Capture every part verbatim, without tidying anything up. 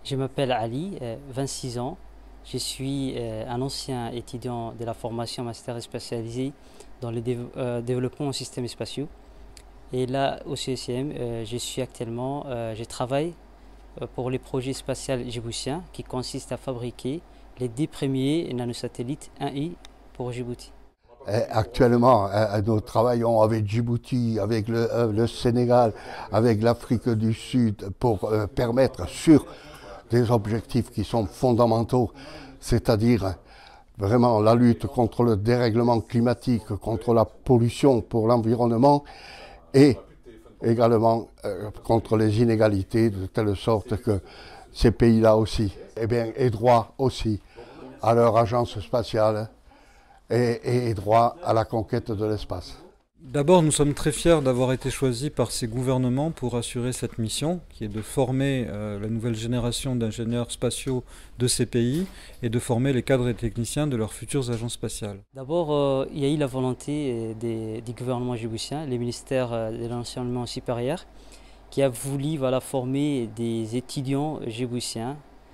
Je m'appelle Ali, euh, vingt-six ans. Je suis euh, un ancien étudiant de la formation master spécialisée dans le dév euh, développement en systèmes spatiaux. Et là, au C S I M, euh, je suis actuellement, euh, je travaille pour les projets spatiaux djiboutiens qui consistent à fabriquer les dix premiers nanosatellites un I pour Djibouti. Actuellement, nous travaillons avec Djibouti, avec le, le Sénégal, avec l'Afrique du Sud pour permettre sur des objectifs qui sont fondamentaux, c'est-à-dire vraiment la lutte contre le dérèglement climatique, contre la pollution pour l'environnement et également euh, contre les inégalités, de telle sorte que ces pays-là aussi eh bien, aient droit aussi à leur agence spatiale et, et droit à la conquête de l'espace. D'abord, nous sommes très fiers d'avoir été choisis par ces gouvernements pour assurer cette mission, qui est de former euh, la nouvelle génération d'ingénieurs spatiaux de ces pays et de former les cadres et techniciens de leurs futures agences spatiales. D'abord, euh, il y a eu la volonté des, des gouvernements djiboutiens, les ministères de l'enseignement supérieur, qui a voulu voilà, former des étudiants djiboutiens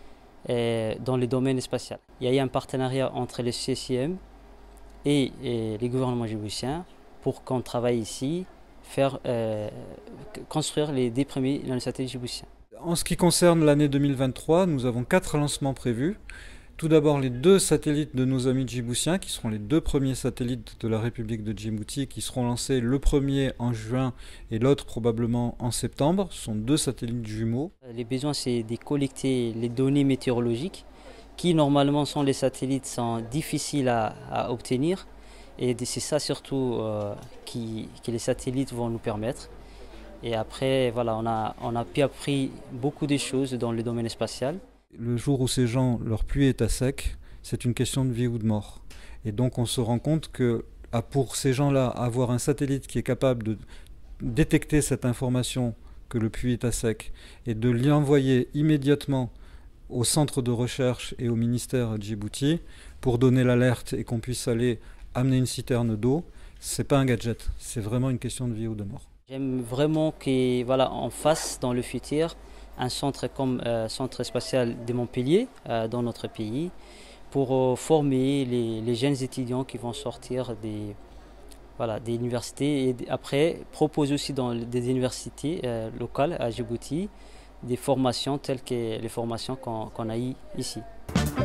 euh, dans le domaine spatial. Il y a eu un partenariat entre le C S I M et, et les gouvernements djiboutiens pour qu'on travaille ici, faire euh, construire les dix premiers nanosatellites djiboutiens. En ce qui concerne l'année deux mille vingt-trois, nous avons quatre lancements prévus. Tout d'abord les deux satellites de nos amis djiboutiens, qui seront les deux premiers satellites de la République de Djibouti, qui seront lancés le premier en juin et l'autre probablement en septembre. Ce sont deux satellites jumeaux. Les besoins, c'est de collecter les données météorologiques, qui normalement sont les satellites, sont difficiles à, à obtenir. Et c'est ça surtout euh, qui, que les satellites vont nous permettre. Et après, voilà, on a, on a pu appris beaucoup de choses dans le domaine spatial. Le jour où ces gens, leur pluie est à sec, c'est une question de vie ou de mort. Et donc on se rend compte que pour ces gens-là, avoir un satellite qui est capable de détecter cette information que le puits est à sec et de l'envoyer immédiatement au centre de recherche et au ministère Djibouti pour donner l'alerte et qu'on puisse aller amener une citerne d'eau, c'est pas un gadget, c'est vraiment une question de vie ou de mort. J'aime vraiment qu'on voilà, fasse dans le futur un centre comme euh, Centre spatial de Montpellier euh, dans notre pays pour euh, former les, les jeunes étudiants qui vont sortir des, voilà, des universités et après proposer aussi dans des universités euh, locales à Djibouti des formations telles que les formations qu'on qu'on a eues ici.